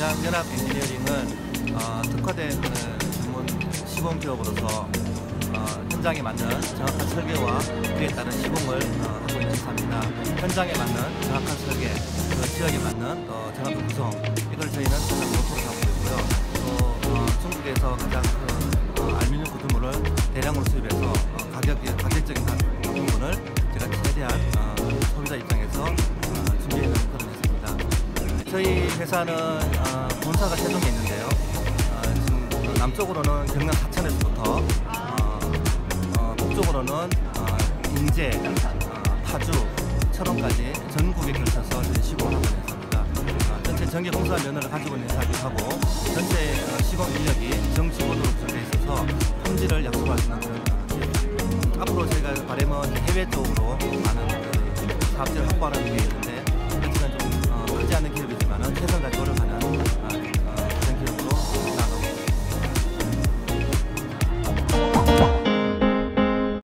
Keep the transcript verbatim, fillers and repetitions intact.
한양연합 엔지니어링은 어, 특화된 그 전문 시공 기업으로서 어, 현장에 맞는 정확한 설계와 그에 따른 시공을 어, 하고 있는 회사입니다. 현장에 맞는 정확한 설계, 그 지역에 맞는 어, 정확한 구성, 이걸 저희는 가장 모토로 하고 있고요. 또 어, 중국에서 가장 큰 어, 알루미늄 구조물을 대량으로 수입해서 어, 가격이 가격적인 부분을 제가 최대한 어, 소비자 입장에서 어, 준비해 놓은 그런 회사입니다. 저희 회사는 어, 본사가 세종에 있는데요. 어, 지금 남쪽으로는 경남 사천에서부터 어, 어, 북쪽으로는 어, 인제, 어, 파주, 철원까지 전국에 걸쳐서 시공을 하고 있는 회사입니다. 어, 전체 전기 공사 면허를 가지고 있는 회사이기도 하고 전체 어, 시공 인력이 정직원으로 구성되어 있어서 품질을 약속할 수 있는 그런 어, 앞으로 저희가 바람은 해외 쪽으로 많은 그 사업체를 확보하는 게 있는데 그렇지만 좀 어, 크지 않은 기업이지만 최선